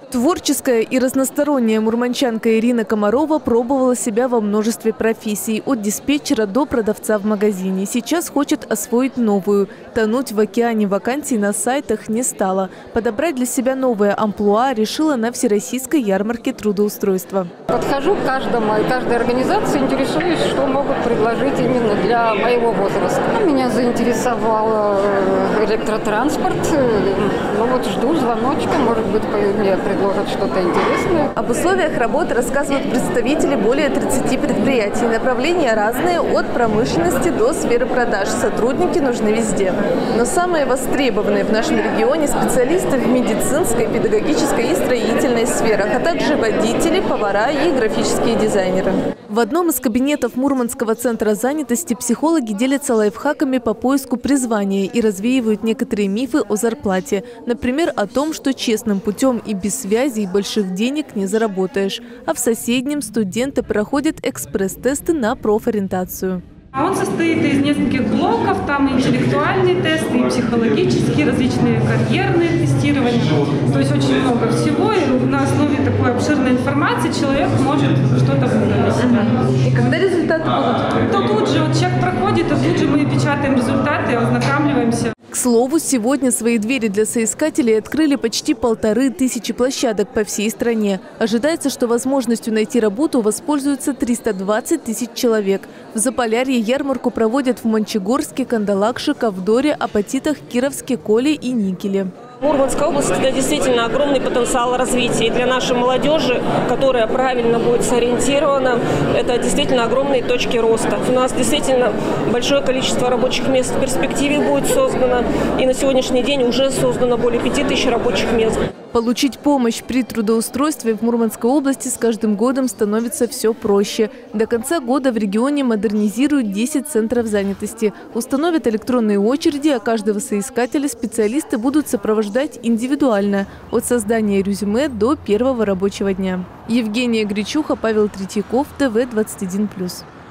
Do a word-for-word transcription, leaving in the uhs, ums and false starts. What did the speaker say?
Творческая и разносторонняя мурманчанка Ирина Комарова пробовала себя во множестве профессий, от диспетчера до продавца в магазине. Сейчас хочет освоить новую. Тонуть в океане вакансий на сайтах не стала. Подобрать для себя новое амплуа решила на Всероссийской ярмарке трудоустройства. Подхожу к каждому и каждой организации, интересуюсь, что могут предложить именно для моего возраста. Меня заинтересовал электротранспорт. Ну вот жду звоночка, может быть, мне предложат что-то интересное. Об условиях работы рассказывают представители более тридцати предприятий. Направления разные, от промышленности до сферы продаж. Сотрудники нужны везде. Но самые востребованные в нашем регионе специалисты в медицинской, педагогической и строительной сферах, а также водители, повара и графические дизайнеры. В одном из кабинетов Мурманского центра занятости психологи делятся лайфхаками по поиску призвания и развеивают некоторые мифы о зарплате. Например, о том, что честным путем и без связей больших денег не заработаешь. А в соседнем студенты проходят экспресс-тесты на профориентацию. Он состоит из нескольких блоков, там и интеллектуальные тесты, и психологические, различные карьерные тестирования. То есть очень много всего, и на основе такой обширной информации человек может что-то выбрать для себя. И когда результаты будут? То тут же вот человек проходит, и тут же мы печатаем результаты, ознакомливаемся. К слову, сегодня свои двери для соискателей открыли почти полторы тысячи площадок по всей стране. Ожидается, что возможностью найти работу воспользуются триста двадцать тысяч человек. В Заполярье ярмарку проводят в Мончегорске, Кандалакше, Ковдоре, Апатитах, Кировске, Коле и Никеле. Мурманская область – это действительно огромный потенциал развития. И для нашей молодежи, которая правильно будет сориентирована, это действительно огромные точки роста. У нас действительно большое количество рабочих мест в перспективе будет создано. И на сегодняшний день уже создано более пяти тысяч рабочих мест. Получить помощь при трудоустройстве в Мурманской области с каждым годом становится все проще. До конца года в регионе модернизируют десять центров занятости. Установят электронные очереди, а каждого соискателя специалисты будут сопровождать индивидуально – от создания резюме до первого рабочего дня. Евгения Гречуха, Павел Третьяков, ТВ двадцать один плюс.